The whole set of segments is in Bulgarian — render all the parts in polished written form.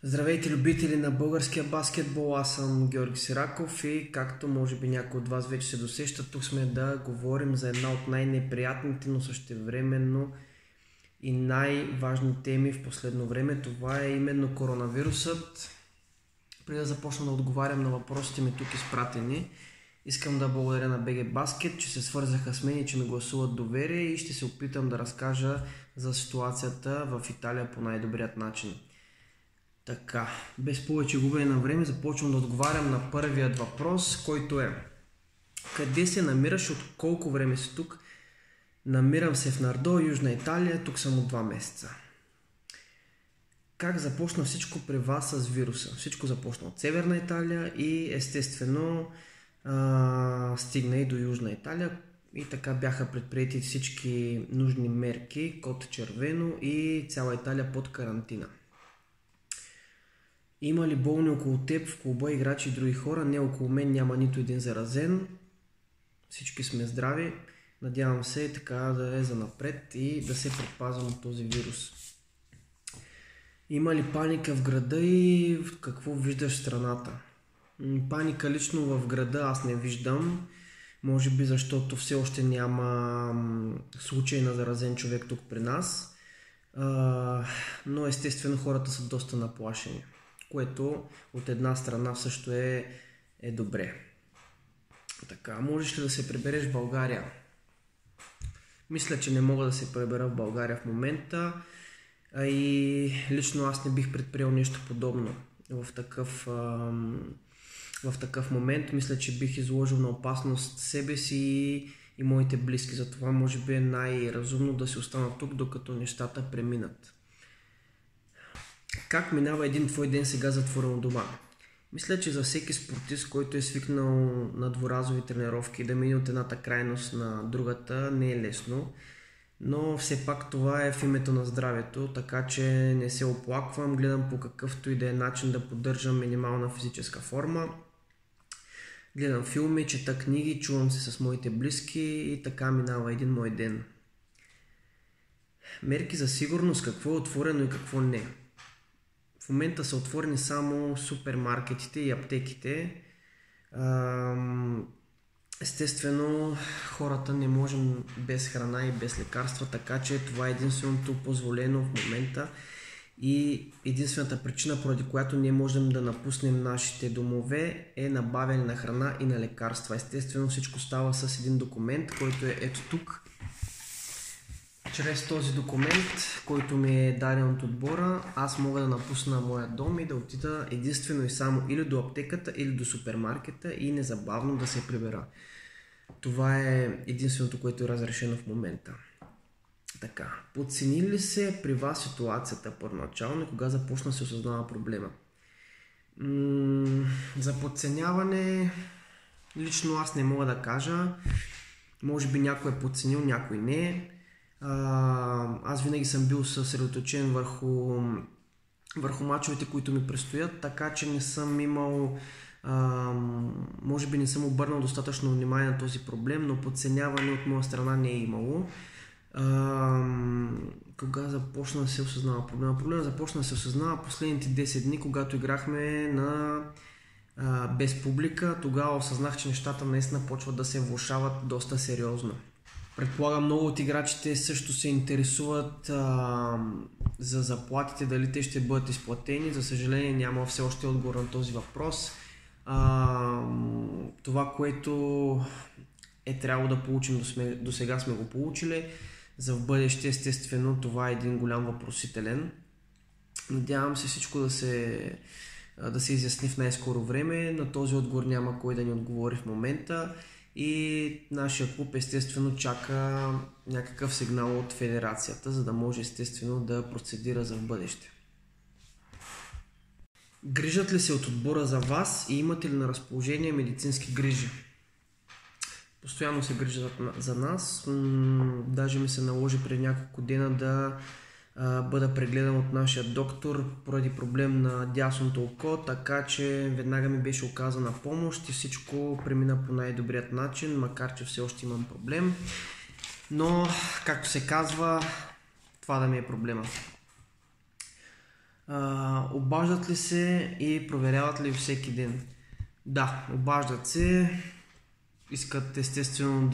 Здравейте, любители на българския баскетбол, аз съм Георги Сираков и както може би някой от вас вече се досеща, тук сме да говорим за една от най-неприятните, но същевременно и най-важни теми в последно време. Това е именно коронавирусът. Преди да започна да отговарям на въпросите ми тук изпратени, искам да благодаря на BG Basket, че се свързаха с мен и че ми гласуват доверие и ще се опитам да разкажа за ситуацията в Италия по най-добрият начин. Така, без повече губене на време започвам да отговарям на първият въпрос, който е: къде се намираш, от колко време си тук? Намирам се в Нардо, Южна Италия, тук съм от 2 месеца. Как започна всичко при вас с вируса? Всичко започна от Северна Италия и естествено стигна и до Южна Италия и така бяха предприети всички нужни мерки, код червено и цяла Италия под карантина. Има ли болни около теб в клуба, играчи и други хора? Не, около мен няма нито един заразен. Всички сме здрави. Надявам се така да е занапред и да се предпазвам от този вирус. Има ли паника в града и какво виждаш в страната? Паника лично в града аз не виждам. Може би защото все още няма случай на заразен човек тук при нас. Но естествено хората са доста наплашени, което от една страна също е добре. Така, можеш ли да се прибереш в България? Мисля, че не мога да се прибера в България в момента и лично аз не бих предприел нещо подобно в такъв момент. Мисля, че бих изложил на опасност себе си и моите близки. Затова може би е най-разумно да се остана тук, докато нещата преминат. Как минава един твой ден сега затворено дома? Мисля, че за всеки спортист, който е свикнал на дворазови тренировки, да мине от едната крайност на другата, не е лесно. Но все пак това е в името на здравето, така че не се оплаквам, гледам по какъвто и да е начин да поддържам минимална физическа форма. Гледам филми, чета книги, чувам се с моите близки и така минава един мой ден. Мерки за сигурност, какво е отворено и какво не. В момента са отворени само супермаркетите и аптеките. Естествено, хората не можем без храна и без лекарства, така че това е единственото позволено в момента и единствената причина, поради която не можем да напуснем нашите домове, е набавяне на храна и на лекарства. Естествено, всичко става с един документ, който е ето тук. Чрез този документ, който ми е даден от отбора, аз мога да напусна моя дом и да отида единствено и само или до аптеката, или до супермаркета и незабавно да се прибера. Това е единственото, което е разрешено в момента. Така, подцени ли се при вас ситуацията първоначално и кога започна да се осъзнава проблема? За подценяване лично аз не мога да кажа. Може би някой е подценил, някой не. Аз винаги съм бил съсредоточен върху мачовете, които ми предстоят, така че не съм имал, може би не съм обърнал достатъчно внимание на този проблем, но подценяване от моя страна не е имало. Кога започна да се осъзнава проблема? Проблема започна да се осъзнава последните 10 дни, когато играхме без публика. Тогава осъзнах, че нещата наистина почват да се влошават доста сериозно. Предполагам, много от играчите също се интересуват за заплатите, дали те ще бъдат изплатени. За съжаление няма все още отговор на този въпрос. Това, което е трябвало да получим до сега сме го получили. За в бъдеще, естествено, това е един голям въпросителен. Надявам се всичко да се изясни в най-скоро време. На този отговор няма кой да ни отговори в момента. И нашия клуб естествено чака някакъв сигнал от федерацията, за да може естествено да процедира за в бъдеще. Грижат ли се от отбора за вас и имате ли на разположение медицински грижи? Постоянно се грижат за нас. Даже ми се наложи преди няколко дена да бъда прегледан от нашия доктор поради проблем на дясното око, така че веднага ми беше оказана помощ и всичко премина по най-добрият начин, макар че все още имам проблем. Но, както се казва, това да ми е проблема. Обаждат ли се и проверяват ли всеки ден? Да, обаждат се, искат естествено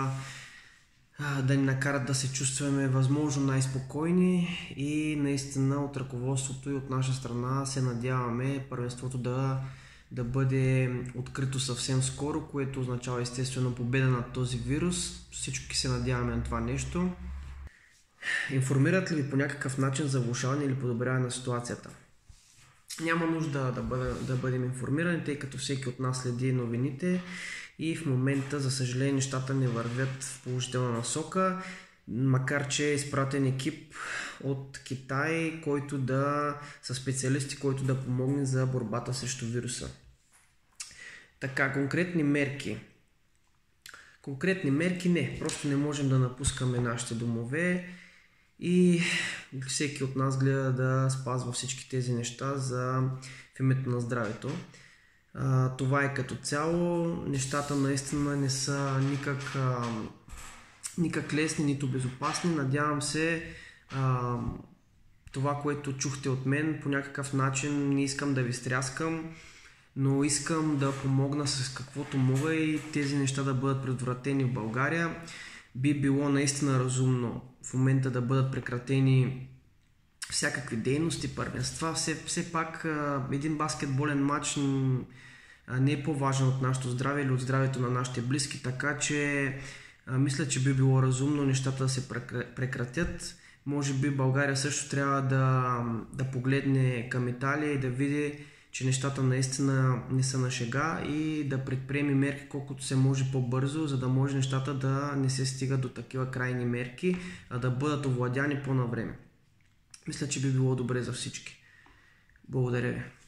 да ни накарат да се чувстваме възможно най-спокойни и наистина от ръководството и от наша страна се надяваме първенството да бъде открито съвсем скоро, което означава естествено победа над този вирус. Всички се надяваме на това нещо. Информират ли ви по някакъв начин за влошаване или подобряване на ситуацията? Няма нужда да бъдем информирани, тъй като всеки от нас следи новините и в момента, за съжаление, нещата не вървят в положителна насока, макар че е изпратен екип от Китай, са специалисти, който да помогне за борбата срещу вируса. Така, конкретни мерки. Конкретни мерки не, просто не можем да напускаме нашите домове и всеки от нас гледа да спазва всички тези неща в името на здравето. Това е като цяло. Нещата наистина не са никак лесни, нито безопасни. Надявам се това, което чухте от мен, по някакъв начин не искам да ви стряскам, но искам да помогна с каквото мога и тези неща да бъдат предотвратени в България. Би било наистина разумно в момента да бъдат прекратени всякакви дейности, първенства. Все пак един баскетболен матч не е по-важен от нашето здраве или от здравето на нашите близки, така че мисля, че би било разумно нещата да се прекратят. Може би България също трябва да погледне към Италия и да види, че нещата наистина не са на шега и да предприеме мерки колкото се може по-бързо, за да може нещата да не се стигат до такива крайни мерки, а да бъдат овладяни по-навреме. Мисля, че би било добре за всички. Благодаря ви.